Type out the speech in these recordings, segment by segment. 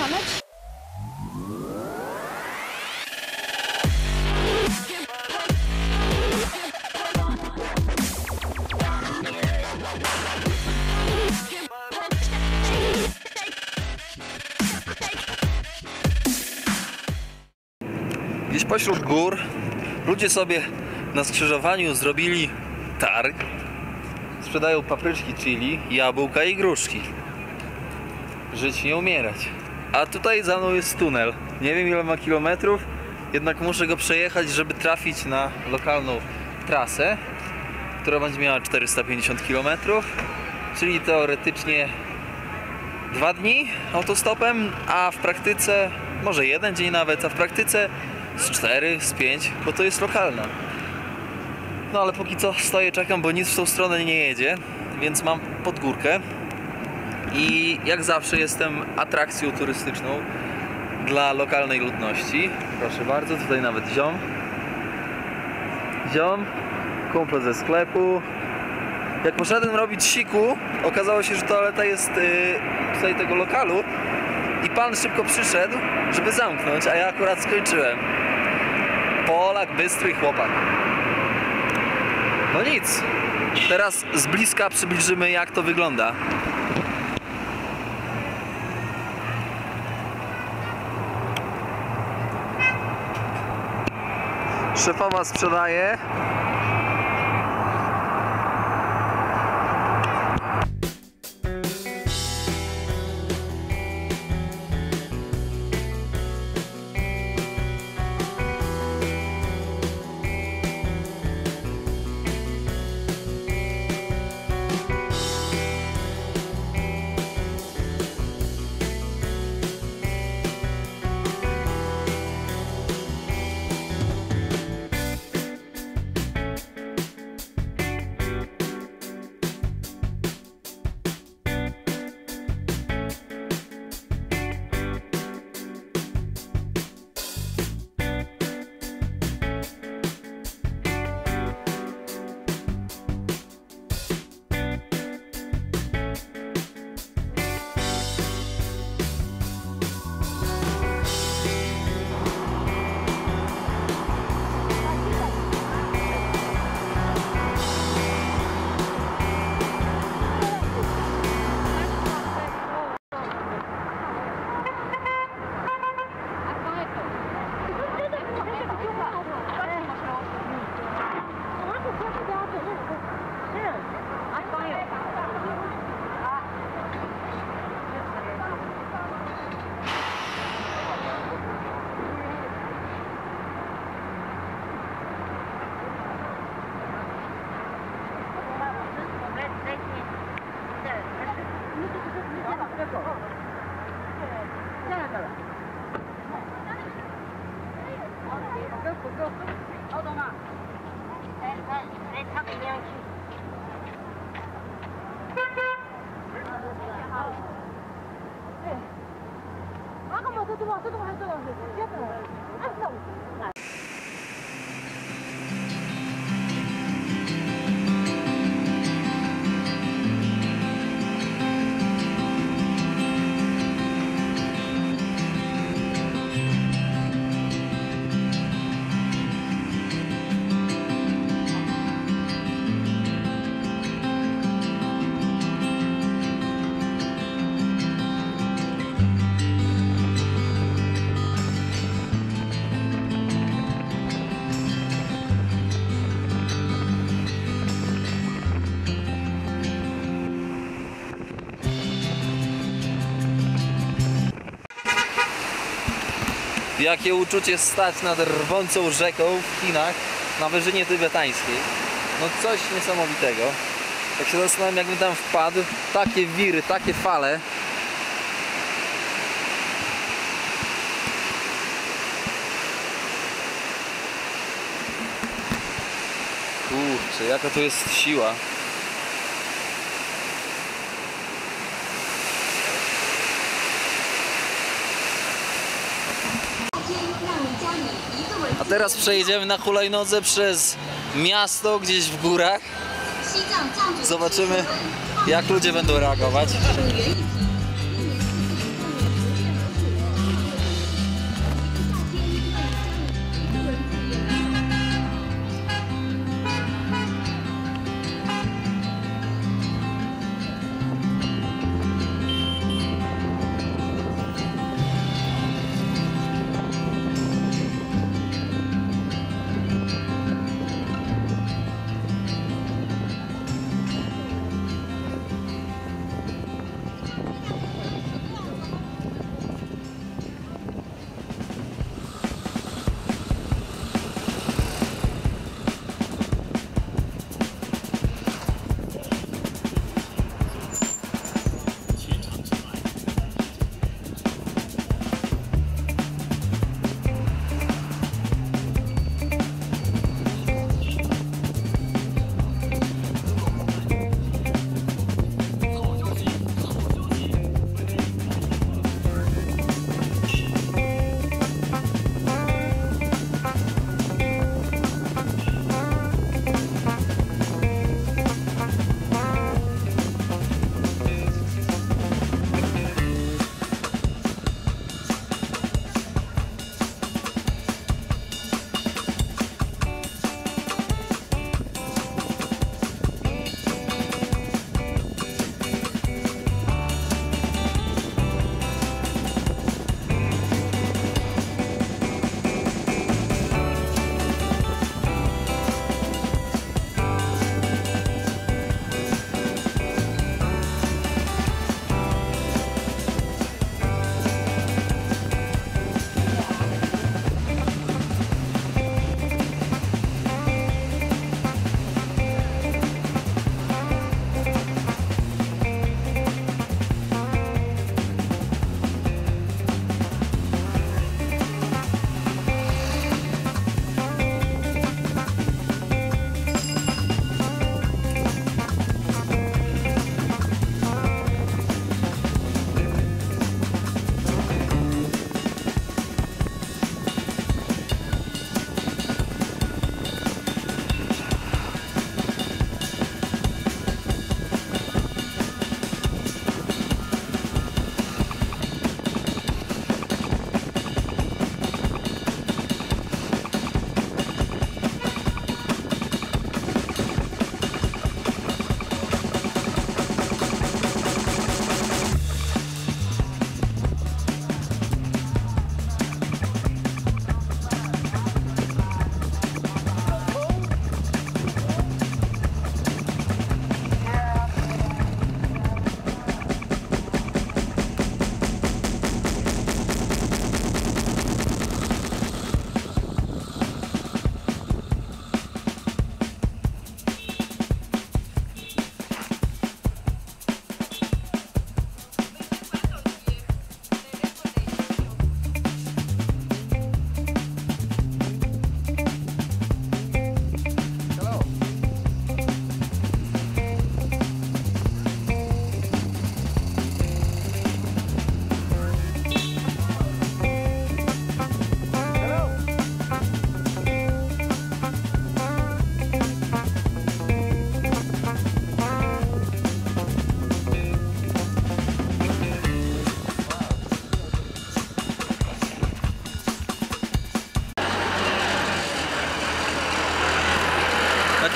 damage. Gdzieś pośród gór ludzie sobie na skrzyżowaniu zrobili targ. Sprzedają papryczki chili, jabłka i gruszki. Żyć nie umierać. A tutaj za mną jest tunel. Nie wiem ile ma kilometrów, jednak muszę go przejechać, żeby trafić na lokalną trasę, która będzie miała 450 km, czyli teoretycznie 2 dni autostopem, a w praktyce może 1 dzień nawet, a w praktyce z 4, z 5, bo to jest lokalna. No ale póki co stoję, czekam, bo nic w tą stronę nie jedzie, więc mam pod górkę i jak zawsze jestem atrakcją turystyczną dla lokalnej ludności. Proszę bardzo, tutaj nawet ziom, kumple ze sklepu. Jak poszedłem robić siku, okazało się, że toaleta jest tutaj tego lokalu i pan szybko przyszedł, żeby zamknąć, a ja akurat skończyłem. Polak, bystry chłopak. No nic, teraz z bliska przybliżymy, jak to wygląda. Szefowa sprzedaje. Jakie uczucie stać nad rwącą rzeką w Chinach na wyżynie tybetańskiej. No coś niesamowitego. Jak się zastanawiam, jakbym tam wpadł, takie wiry, takie fale. Kurczę, jaka to jest siła. A teraz przejedziemy na hulajnodze przez miasto gdzieś w górach. Zobaczymy, jak ludzie będą reagować.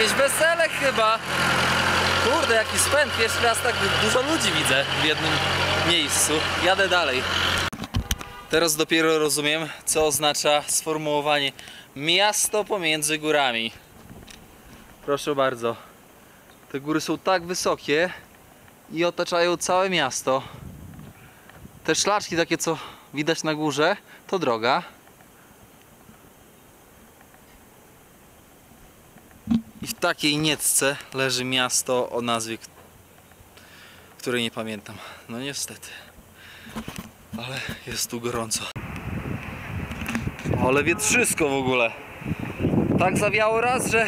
Jakieś wesele chyba. Kurde, jaki spęd. Pierwszy raz tak dużo ludzi widzę w jednym miejscu. Jadę dalej. Teraz dopiero rozumiem, co oznacza sformułowanie miasto pomiędzy górami. Proszę bardzo. Te góry są tak wysokie i otaczają całe miasto. Te szlaczki takie, co widać na górze, to droga. I w takiej niecce leży miasto o nazwie, której nie pamiętam. No niestety. Ale jest tu gorąco. Ale wietrzysko w ogóle. Tak zawiało raz, że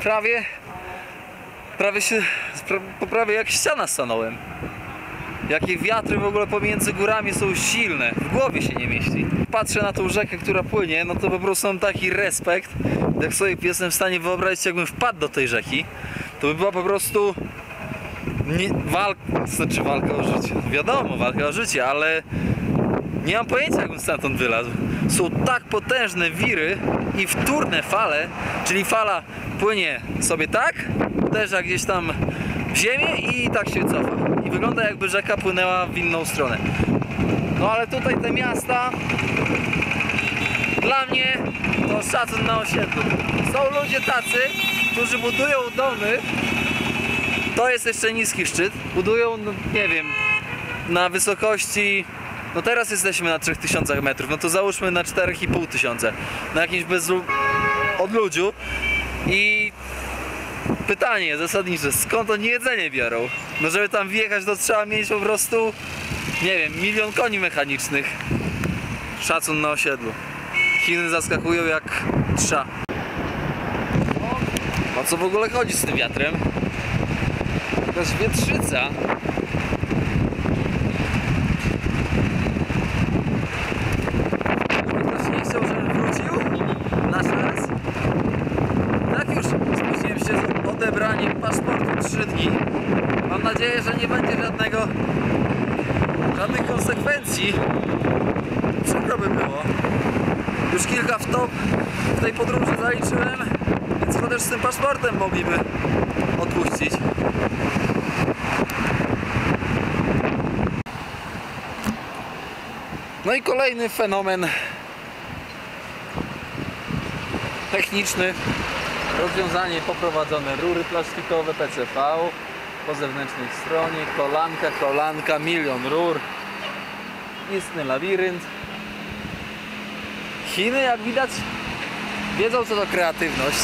prawie jak ściana stanąłem. Jakie wiatry w ogóle pomiędzy górami są silne. W głowie się nie mieści. Patrzę na tą rzekę, która płynie, no to po prostu mam taki respekt. Jak sobie jestem w stanie wyobrazić, jakbym wpadł do tej rzeki, to by była po prostu walka o życie. Wiadomo, walka o życie, ale nie mam pojęcia, jakbym stamtąd wylazł. Są tak potężne wiry i wtórne fale, czyli fala płynie sobie tak, uderza gdzieś tam w ziemię i tak się cofa. I wygląda, jakby rzeka płynęła w inną stronę. No ale tutaj te miasta, dla mnie to szacun na osiedlu. Są ludzie tacy, którzy budują domy. To jest jeszcze niski szczyt. Budują, no, nie wiem, na wysokości. No teraz jesteśmy na 3000 metrów. No to załóżmy na 4500. Na jakimś odludziu. I pytanie zasadnicze, skąd oni jedzenie biorą? No żeby tam wjechać, to trzeba mieć po prostu, nie wiem, 1 000 000 koni mechanicznych. Szacun na osiedlu. Chiny zaskakują jak trza. O co w ogóle chodzi z tym wiatrem? Jakaś wietrzyca. Ktoś nie chciał, żebym wrócił na szans. Tak już spóźniłem się z odebraniem paszportu 3 dni. Mam nadzieję, że nie będzie żadnych konsekwencji. Przykro by było. Już kilka wtop w tej podróży zaliczyłem, więc chociaż z tym paszportem mogliby odpuścić. No i kolejny fenomen techniczny. Rozwiązanie poprowadzone. Rury plastikowe PCV po zewnętrznej stronie. Kolanka, 1 000 000 rur. Istny labirynt. Chiny, jak widać, wiedzą, co to kreatywność.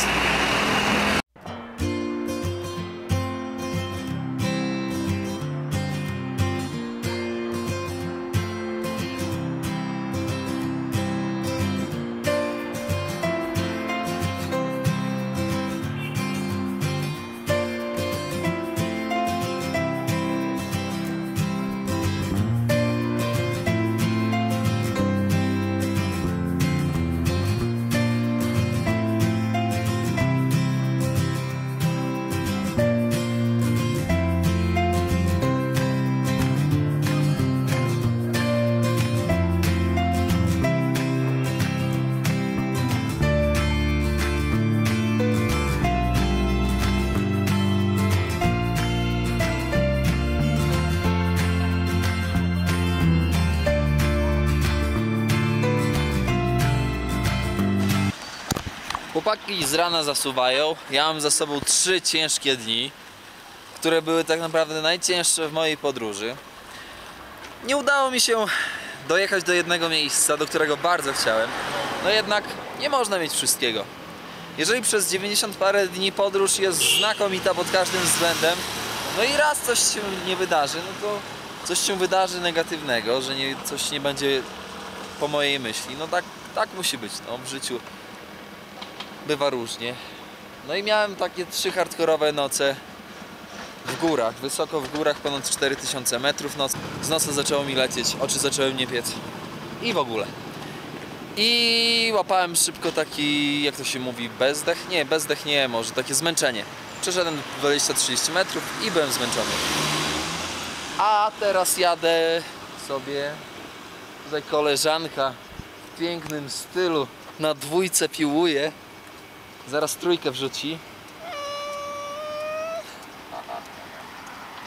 Chłopaki z rana zasuwają. Ja mam za sobą 3 ciężkie dni, które były tak naprawdę najcięższe w mojej podróży. Nie udało mi się dojechać do jednego miejsca, do którego bardzo chciałem. No jednak nie można mieć wszystkiego. Jeżeli przez 90 parę dni podróż jest znakomita pod każdym względem, no i raz coś się nie wydarzy, no to coś się wydarzy negatywnego, że coś nie będzie po mojej myśli. No tak musi być, no, w życiu bywa różnie. No i miałem takie 3 hardkorowe noce w górach, wysoko w górach, ponad 4000 metrów. Z nocy zaczęło mi lecieć, oczy zaczęły mnie piec i w ogóle. I łapałem szybko taki, jak to się mówi, bezdech? Nie, bezdech nie, może takie zmęczenie. Przeszedłem 20-30 metrów i byłem zmęczony. A teraz jadę sobie, tutaj koleżanka w pięknym stylu na 2 piłuje. Zaraz 3 wrzuci.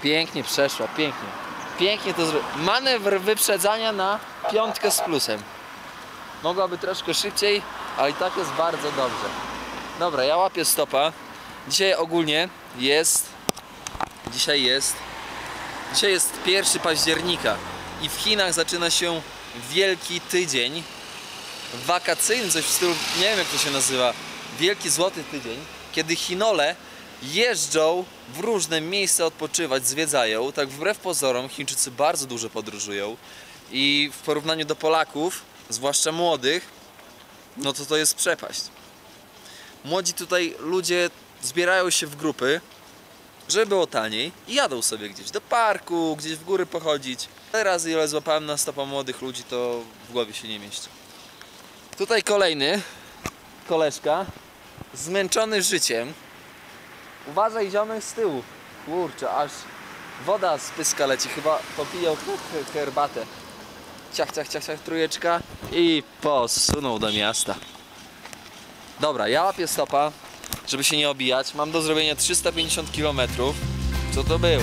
Pięknie przeszła, pięknie. Pięknie to zrobiła. Manewr wyprzedzania na 5 z plusem. Mogłaby troszkę szybciej, ale i tak jest bardzo dobrze. Dobra, ja łapię stopa. Dzisiaj ogólnie jest... Dzisiaj jest 1 października i w Chinach zaczyna się Wielki Tydzień wakacyjny, coś w stylu, nie wiem jak to się nazywa, Wielki Złoty Tydzień, kiedy Chinole jeżdżą w różne miejsca odpoczywać, zwiedzają. Tak wbrew pozorom Chińczycy bardzo dużo podróżują i w porównaniu do Polaków, zwłaszcza młodych, no to jest przepaść. Młodzi tutaj ludzie zbierają się w grupy, żeby było taniej i jadą sobie gdzieś do parku, gdzieś w góry pochodzić. Teraz ile złapałem na stopa młodych ludzi, to w głowie się nie mieści. Tutaj kolejny koleżka, zmęczony życiem. Uważaj ziomek z tyłu. Kurczę, aż woda z pyska leci, chyba popijał herbatę. Ciach, ciach, ciach, ciach, trójeczka i posunął do miasta. Dobra, ja łapię stopa, żeby się nie obijać. Mam do zrobienia 350 km. Co to było?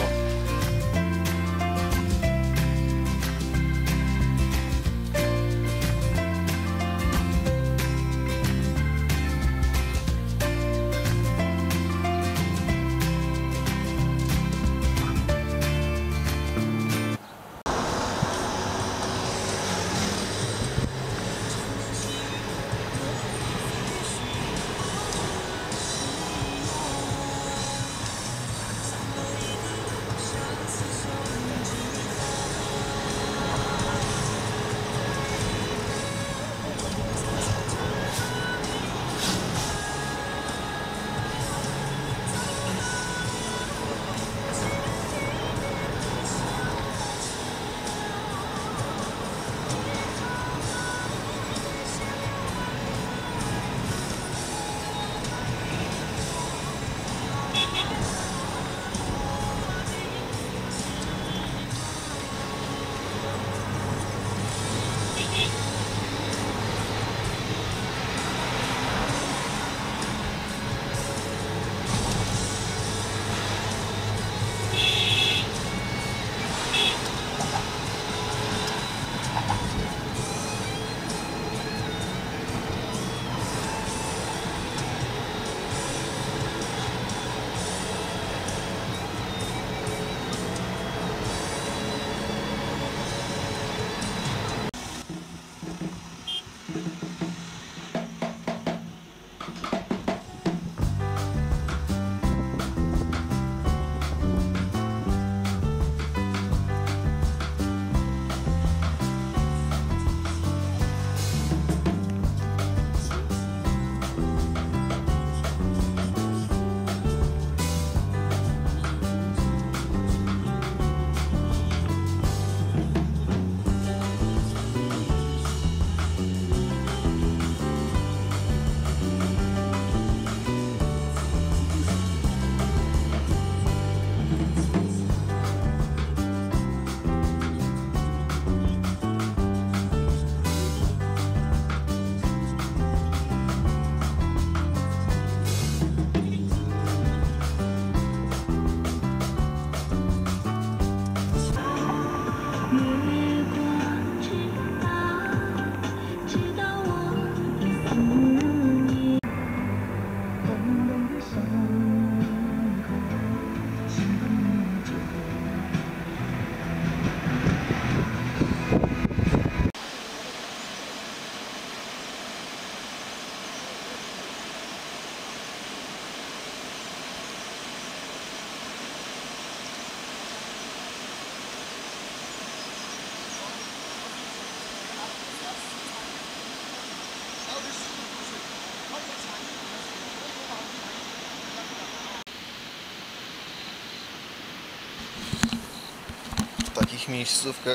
W takich miejscówkach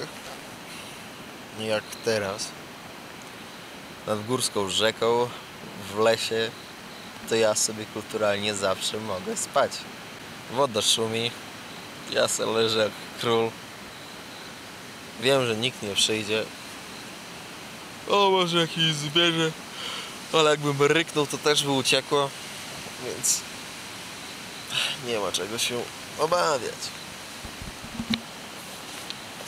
jak teraz, nad górską rzeką, w lesie, to ja sobie kulturalnie zawsze mogę spać. Woda szumi, ja se leżę jak król. Wiem, że nikt nie przyjdzie. O, może jakieś zwierzę, ale jakbym ryknął, to też by uciekło, więc nie ma czego się obawiać.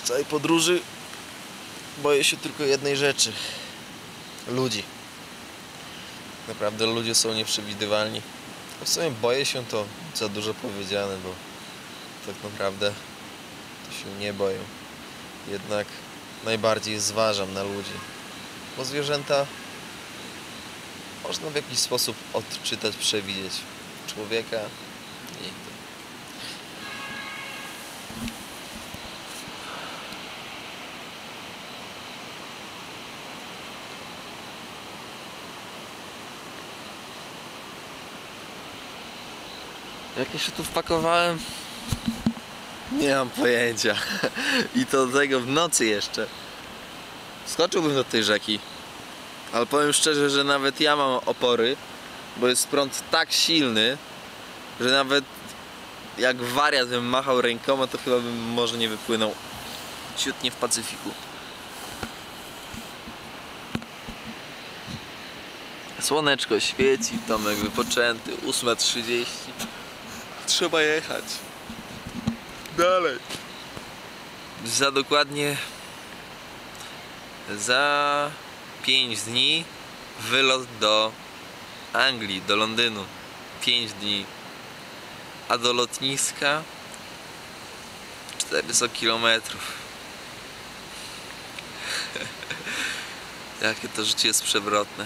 całej podróży boję się tylko jednej rzeczy. Ludzi. Naprawdę ludzie są nieprzewidywalni. W sumie boję się, to za dużo powiedziane, bo tak naprawdę to się nie boję. Jednak najbardziej zważam na ludzi. Bo zwierzęta można w jakiś sposób odczytać, przewidzieć. Człowieka nigdy. Jak ja się tu wpakowałem? Nie mam pojęcia. I to do tego w nocy jeszcze. Skoczyłbym do tej rzeki. Ale powiem szczerze, że nawet ja mam opory, bo jest prąd tak silny, że nawet jak wariat bym machał rękoma, to chyba bym może nie wypłynął. Ciut nie w Pacyfiku. Słoneczko świeci, Tomek wypoczęty, 8:30. Trzeba jechać dalej. Za 5 dni wylot do Anglii, do Londynu. 5 dni. A do lotniska 400 km. Jakie to życie jest przewrotne.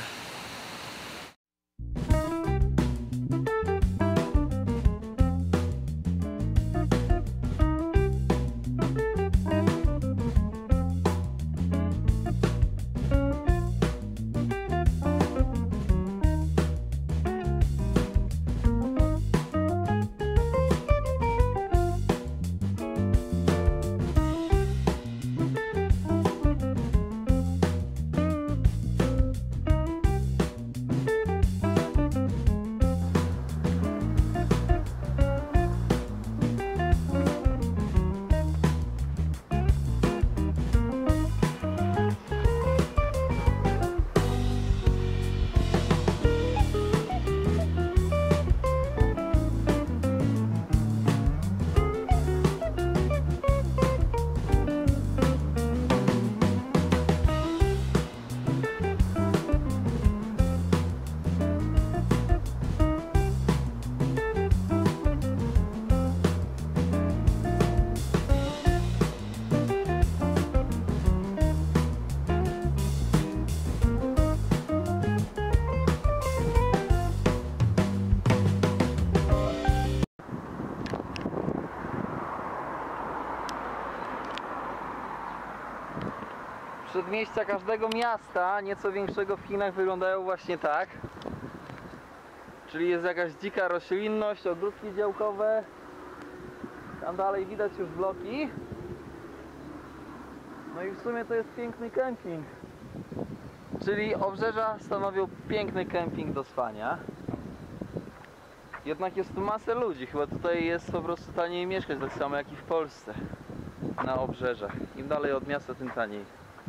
Przedmieścia każdego miasta, nieco większego w Chinach, wyglądają właśnie tak. Czyli jest jakaś dzika roślinność, ogródki działkowe. Tam dalej widać już bloki. No i w sumie to jest piękny kemping. Czyli obrzeża stanowią piękny kemping do spania. Jednak jest tu masę ludzi. Chyba tutaj jest po prostu taniej mieszkać, tak samo jak i w Polsce. Na obrzeżach. Im dalej od miasta, tym taniej.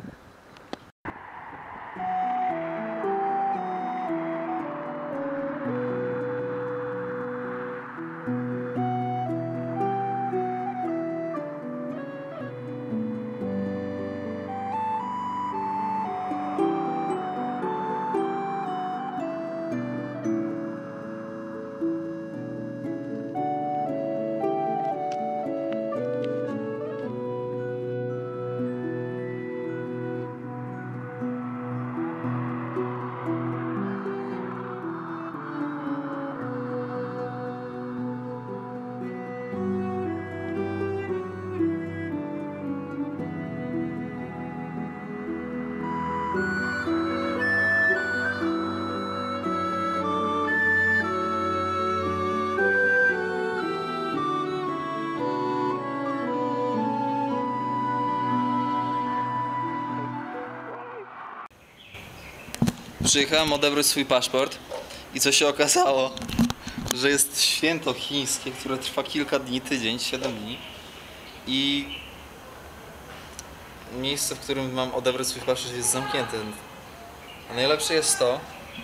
Przyjechałem odebrać swój paszport i co się okazało, że jest święto chińskie, które trwa kilka dni, tydzień, 7 dni i miejsce, w którym mam odebrać swój paszport, jest zamknięte. A najlepsze jest to,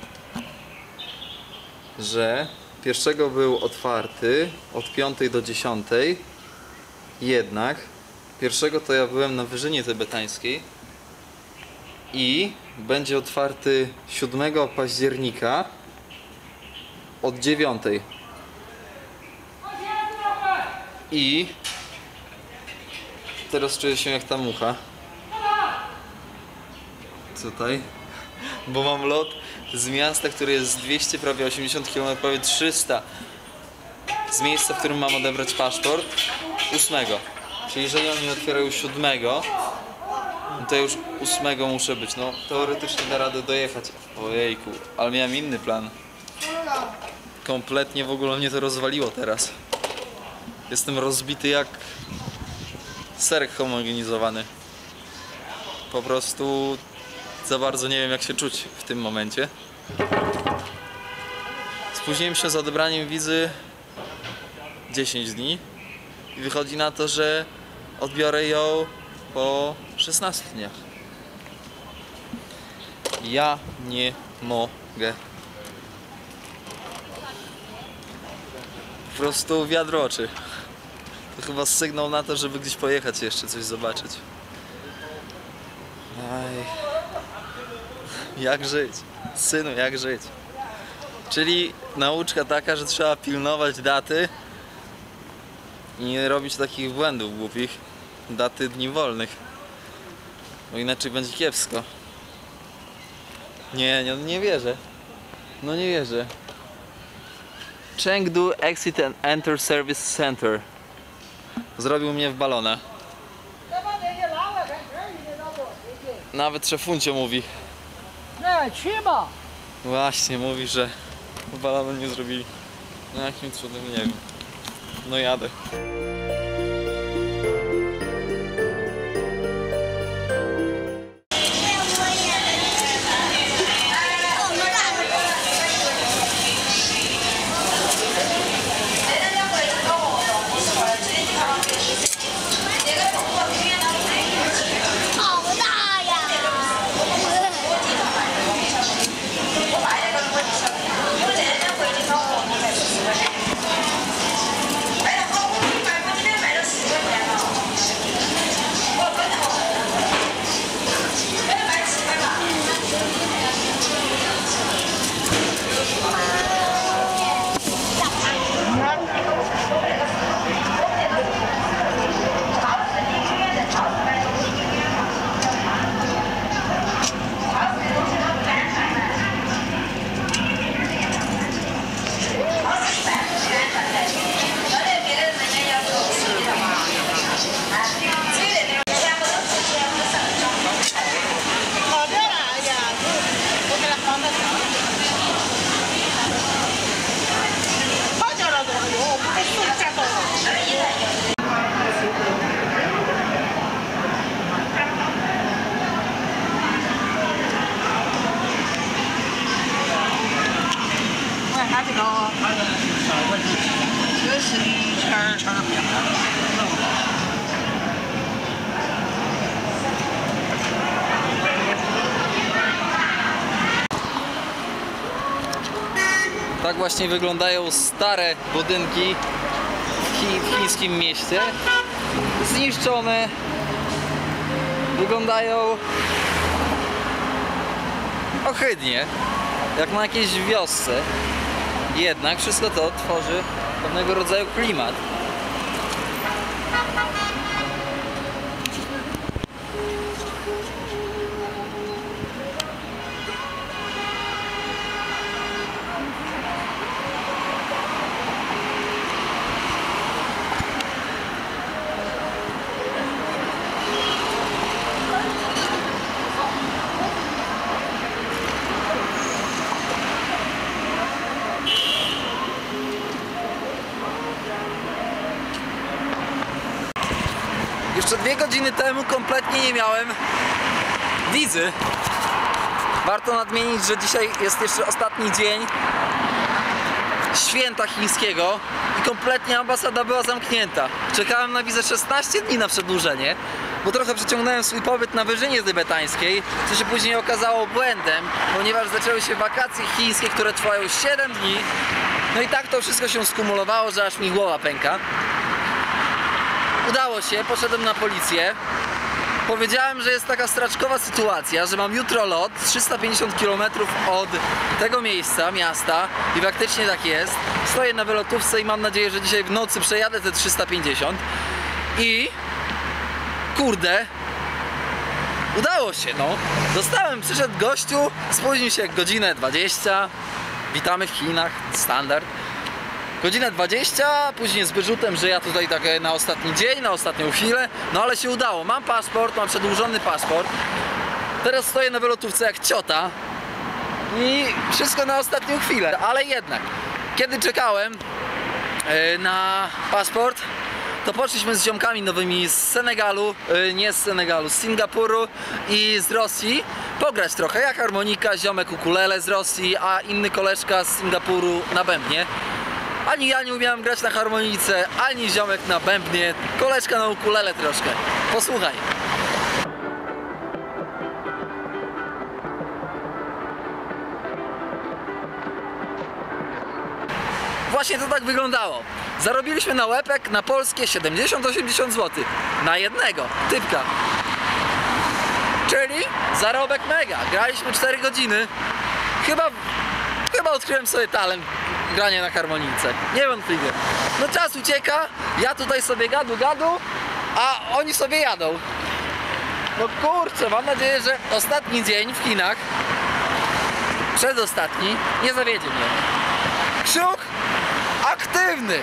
że pierwszego był otwarty od 5 do 10, jednak Pierwszego to ja byłem na Wyżynie Tybetańskiej i będzie otwarty 7 października od 9. I teraz czuję się jak ta mucha. Tutaj. Bo mam lot z miasta, które jest 200, prawie 80 km, prawie 300. Z miejsca, w którym mam odebrać paszport 8. Czyli jeżeli oni otwierają 7, no to już 8 muszę być. No teoretycznie da radę dojechać. Ojejku, ale miałem inny plan. Kompletnie w ogóle mnie to rozwaliło teraz. Jestem rozbity jak serek homogenizowany. Po prostu za bardzo nie wiem jak się czuć w tym momencie. Spóźniłem się z odebraniem wizy 10 dni i wychodzi na to, że odbiorę ją po 16 dniach. Ja nie mogę. Po prostu wiadro oczy. To chyba sygnał na to, żeby gdzieś pojechać jeszcze coś zobaczyć. Aj. Jak żyć? Synu, jak żyć? Czyli nauczka taka, że trzeba pilnować daty i nie robić takich błędów głupich. Daty dni wolnych. Bo inaczej będzie kiepsko. Nie wierzę. No nie wierzę. Chengdu Exit and Enter Service Center. Zrobił mnie w balona. Nawet szefuncio mówi. Właśnie, mówi, że balonu nie zrobili. No jakim cudem, nie wiem. No jadę. Tak właśnie wyglądają stare budynki w chińskim mieście. Zniszczone. Wyglądają ohydnie, jak na jakiejś wiosce. Jednak wszystko to tworzy pewnego rodzaju klimat. Jeszcze 2 godziny temu kompletnie nie miałem wizy. Warto nadmienić, że dzisiaj jest jeszcze ostatni dzień święta chińskiego i kompletnie ambasada była zamknięta. Czekałem na wizę 16 dni na przedłużenie, bo trochę przeciągnąłem swój pobyt na Wyżynie Tybetańskiej, co się później okazało błędem, ponieważ zaczęły się wakacje chińskie, które trwają 7 dni. No i tak to wszystko się skumulowało, że aż mi głowa pęka. udało się, poszedłem na policję. Powiedziałem, że jest taka straczkowa sytuacja, że mam jutro lot 350 km od tego miejsca, miasta i faktycznie tak jest. Stoję na wylotówce i mam nadzieję, że dzisiaj w nocy przejadę te 350 i kurde, udało się, no. Przyszedł gościu, spóźnił się godzinę 20, witamy w Chinach, standard. Godzinę 20, później z wyrzutem, że ja tutaj tak na ostatni dzień, na ostatnią chwilę, no ale się udało. Mam paszport, mam przedłużony paszport. Teraz stoję na wylotówce jak ciota i wszystko na ostatnią chwilę, ale jednak, kiedy czekałem na paszport, to poszliśmy z ziomkami nowymi z Senegalu, nie z Senegalu, z Singapuru i z Rosji pograć trochę. Ja harmonika, ziomek ukulele z Rosji, a inny koleżka z Singapuru na bębnie. Ani ja nie umiałem grać na harmonice, ani ziomek na bębnie, koleżka na ukulele troszkę. Posłuchaj. Właśnie to tak wyglądało. Zarobiliśmy na łepek, na polskie 70-80 zł. Na jednego typka. Czyli zarobek mega. Graliśmy 4 godziny. Chyba odkryłem sobie talent grania na harmonice. Niewątpliwie. No czas ucieka, ja tutaj sobie gadu, a oni sobie jadą. No kurczę, mam nadzieję, że ostatni dzień w Chinach, przedostatni, nie zawiedzie mnie. Kciuk aktywny.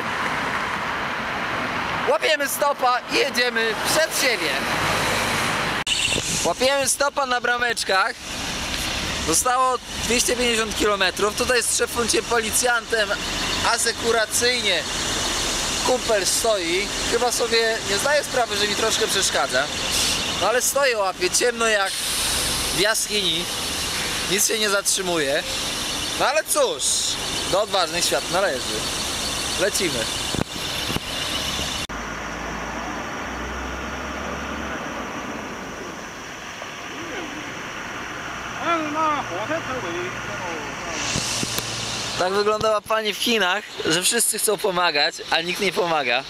Łapiemy stopa i jedziemy przed siebie. Łapiemy stopa na brameczkach. Zostało 250 km. Tutaj z szefuncie policjantem asekuracyjnie kumpel stoi. Chyba sobie nie zdaje sprawy, że mi troszkę przeszkadza. No ale stoję, łapie, ciemno jak w jaskini. Nic się nie zatrzymuje. No ale cóż, do odważnych świat należy. Lecimy. Tak wyglądała pani w Chinach, że wszyscy chcą pomagać, a nikt nie pomaga.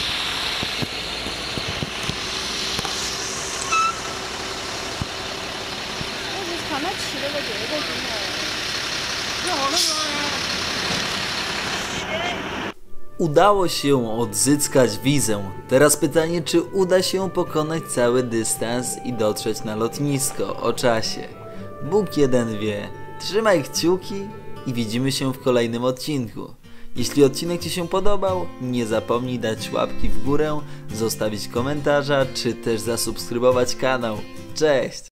Udało się odzyskać wizę. Teraz pytanie, czy uda się pokonać cały dystans i dotrzeć na lotnisko o czasie. Bóg jeden wie. Trzymaj kciuki i widzimy się w kolejnym odcinku. Jeśli odcinek Ci się podobał, nie zapomnij dać łapki w górę, zostawić komentarza, czy też zasubskrybować kanał. Cześć!